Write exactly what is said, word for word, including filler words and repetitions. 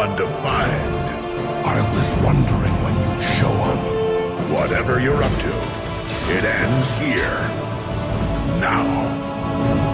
one to find. I was wondering when you'd show up. Whatever you're up to, it ends here. Now.